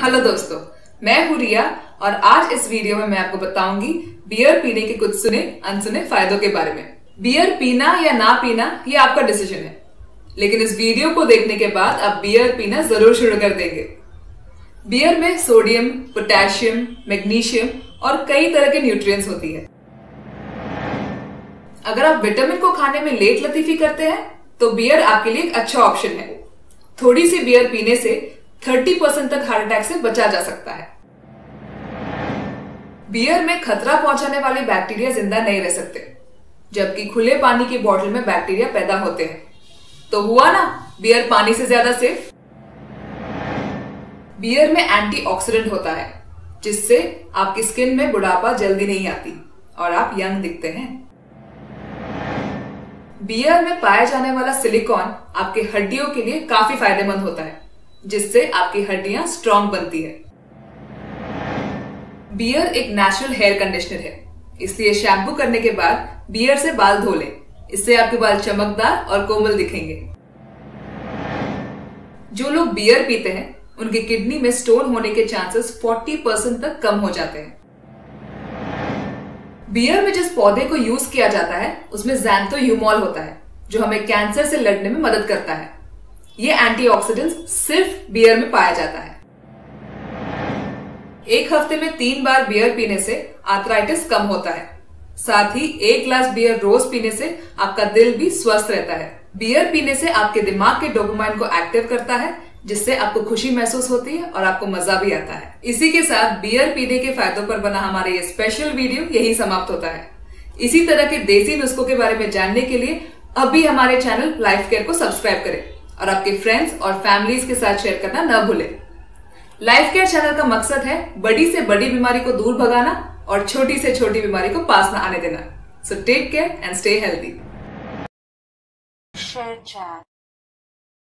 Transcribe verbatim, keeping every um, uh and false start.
Hello दोस्तों, मैं हूँ रिया और आज इस वीडियो में मैं आपको बताऊंगी बियर पीने के कुछ सुने अनसुने फायदों के बारे में। बियर पीना या ना पीना ये आपका डिसीजन है, लेकिन इस वीडियो को देखने के बाद आप बियर पीना जरूर शुरू कर देंगे। बियर में सोडियम, पोटेशियम, मैग्नीशियम और कई तरह के न्यूट्रिएंट्स होती है। अगर आप विटामिन को खाने में लेट लतीफी करते हैं तो बियर आपके लिए एक अच्छा ऑप्शन है। थोड़ी सी बियर पीने से तीस परसेंट तक हार्ट अटैक से बचा जा सकता है। बियर में खतरा पहुंचाने वाले बैक्टीरिया जिंदा नहीं रह सकते, जबकि खुले पानी की बोतल में बैक्टीरिया पैदा होते हैं। तो हुआ ना बियर पानी से ज्यादा सेफ। बियर में एंटीऑक्सीडेंट होता है, जिससे आपकी स्किन में बुढ़ापा जल्दी नहीं आती और आप यंग दिखते हैं। बियर में पाया जाने वाला सिलिकॉन आपके हड्डियों के लिए काफी फायदेमंद होता है, जिससे आपकी हड्डियां स्ट्रांग बनती है। बियर एक नेचुरल हेयर कंडीशनर है, इसलिए शैम्पू करने के बाद बियर से बाल धो लें। इससे आपके बाल चमकदार और कोमल दिखेंगे। जो लोग बियर पीते हैं उनकी किडनी में स्टोन होने के चांसेस चालीस परसेंट तक कम हो जाते हैं। बियर में जिस पौधे को यूज किया जाता है उसमें ज़ैंथोह्यूमॉल होता है, जो हमें कैंसर से लड़ने में मदद करता है। ये एंटीऑक्सीडेंट्स सिर्फ बियर में पाया जाता है। एक हफ्ते में तीन बार बियर पीने से आर्थराइटिस कम होता है। साथ ही एक ग्लास बियर रोज पीने से आपका दिल भी स्वस्थ रहता है। बियर पीने से आपके दिमाग के डोपामाइन को एक्टिव करता है, जिससे आपको खुशी महसूस होती है और आपको मजा भी आता है। इसी के साथ बियर पीने के फायदों पर बना हमारा ये स्पेशल वीडियो यही समाप्त होता है। इसी तरह के देसी नुस्खों के बारे में जानने के लिए अभी हमारे चैनल लाइफ केयर को सब्सक्राइब करें और आपके फ्रेंड्स और फैमिलीज के साथ शेयर करना न भूलें। लाइफ केयर चैनल का मकसद है बड़ी से बड़ी बीमारी को दूर भगाना और छोटी से छोटी बीमारी को पास न आने देना। So take care and stay healthy.